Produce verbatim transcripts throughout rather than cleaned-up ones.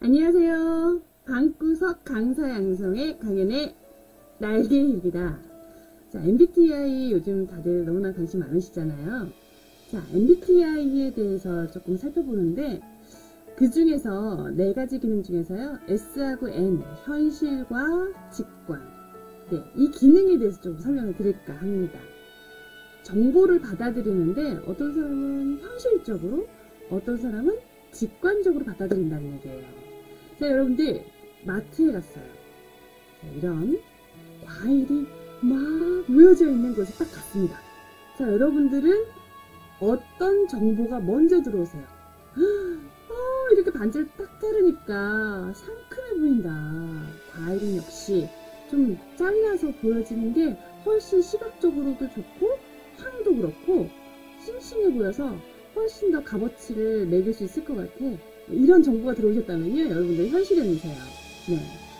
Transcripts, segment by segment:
안녕하세요. 방구석 강사 양성의 강연의 날개입니다. 자, 엠비티아이 요즘 다들 너무나 관심 많으시잖아요. 자, 엠비티아이에 대해서 조금 살펴보는데 그 중에서 네 가지 기능 중에서요, S하고 N, 현실과 직관. 네, 이 기능에 대해서 좀 설명을 드릴까 합니다. 정보를 받아들이는데 어떤 사람은 현실적으로, 어떤 사람은 직관적으로 받아들인다는 얘기예요. 자, 여러분들 마트에 갔어요. 자, 이런 과일이 막 모여져 있는 곳에 딱 갔습니다. 자, 여러분들은 어떤 정보가 먼저 들어오세요? 어, 이렇게 반지를 딱 자르니까 상큼해 보인다. 과일은 역시 좀 잘라서 보여지는 게 훨씬 시각적으로도 좋고 향도 그렇고 싱싱해 보여서 훨씬 더 값어치를 매길 수 있을 것 같아. 이런 정보가 들어오셨다면요, 여러분들 현실연이세요. 네.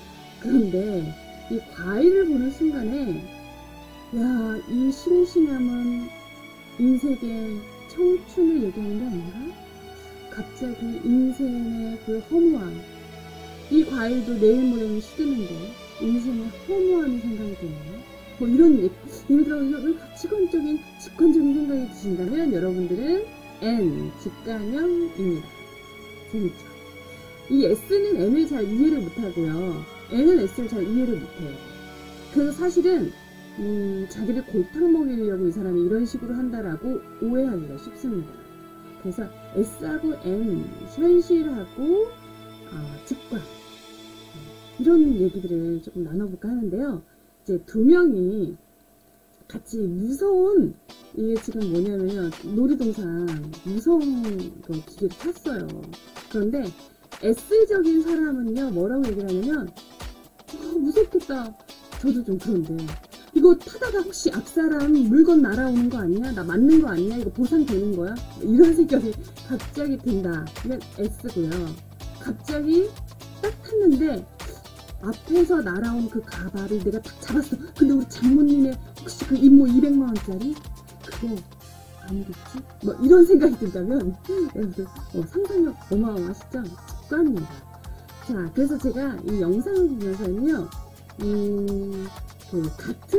그런데 이 과일을 보는 순간에 야, 이 싱싱함은 인생의 청춘을 얘기하는 게 아닌가? 갑자기 인생의 그 허무함, 이 과일도 내일 모레는 시드는데 인생의 허무함이 생각이 드네요. 뭐 이런 예를 들어 이런 가치관적인 직관적인 생각이 드신다면 여러분들은 N, 직관형입니다. 재밌죠? 이 S는 N을 잘 이해를 못하고요, N은 S를 잘 이해를 못해요. 그래서 사실은 음, 자기를 골탕 먹이려고 이 사람이 이런 식으로 한다라고 오해하기가 쉽습니다. 그래서 S하고 N, 현실하고 어, 직관, 이런 얘기들을 조금 나눠볼까 하는데요. 이제 두 명이 같이 무서운, 이게 지금 뭐냐면요, 놀이동산 무서운 그 기계를 탔어요. 그런데 S적인 사람은요, 뭐라고 얘기를 하냐면 어, 무섭겠다. 저도 좀 그런데 이거 타다가 혹시 앞사람 물건 날아오는 거 아니야? 나 맞는 거 아니야? 이거 보상되는 거야? 이런 생각이 갑자기 든다. 이건 S고요. 갑자기 딱 탔는데 앞에서 날아온 그 가발을 내가 딱 잡았어. 근데 우리 장모님의 혹시 그 임모 이백만 원짜리? 그거 아니겠지? 뭐 이런 생각이 든다면 여러분들 어, 상상력 어마어마하시죠? 직관입니다. 자, 그래서 제가 이 영상을 보면서는요, 음, 그 같은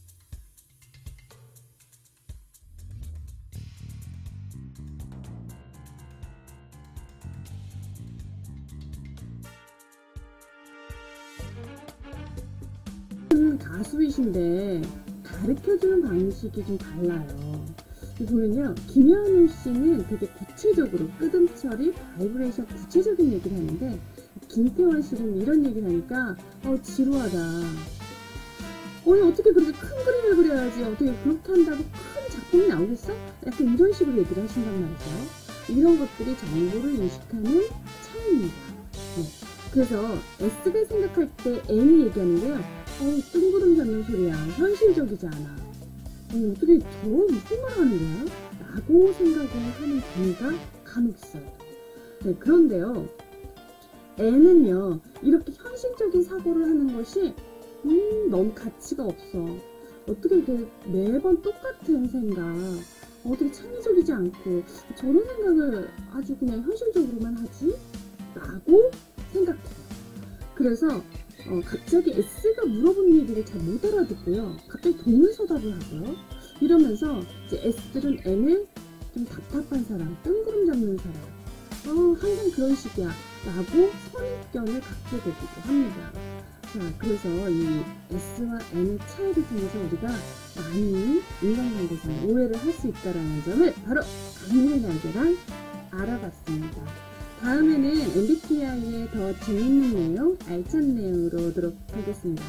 가수이신데 가르쳐주는 방식이 좀 달라요. 보면요, 김현우 씨는 되게 구체적으로 끄듬처리, 바이브레이션, 구체적인 얘기를 하는데 김태원 씨는 이런 얘기를 하니까 어, 지루하다. 어, 어떻게 그렇게 큰 그림을 그려야지, 어떻게 그렇게 한다고 큰 작품이 나오겠어? 약간 이런 식으로 얘기를 하신단 말이죠. 이런 것들이 정보를 인식하는 차이입니다. 네. 그래서 S가 생각할 때 N이 얘기하는데요, 어, 뜬구름 잡는 소리야. 현실적이지 않아. 어, 어떻게 저 무슨 말 하는 거야? 라고 생각을 하는 경우가 간혹 있어요. 네, 그런데요, N은요, 이렇게 현실적인 사고를 하는 것이 음, 너무 가치가 없어. 어떻게 이렇게 매번 똑같은 생각, 어떻게 창의적이지 않고 저런 생각을 아주 그냥 현실적으로만 하지? 라고 생각해요. 그래서 어, 갑자기 S가 물어보는 얘기를 잘 못 알아듣고요, 갑자기 동일서답을 하고요. 이러면서 이제 S들은 N을 좀 답답한 사람, 뜬구름 잡는 사람, 어, 항상 그런 식이야 라고 선입견을 갖게 되기도 합니다. 자, 그래서 이 S와 N의 차이를 통해서 우리가 많이 인간관계에서 오해를 할 수 있다는 점을 바로 강연의 날개랑 알아봤습니다. 다음에는 엠비티아이의 더 재밌는 내용, 알찬 내용으로 오도록 하겠습니다.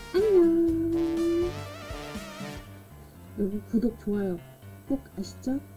안녕. 여러분 구독, 좋아요 꼭 아시죠?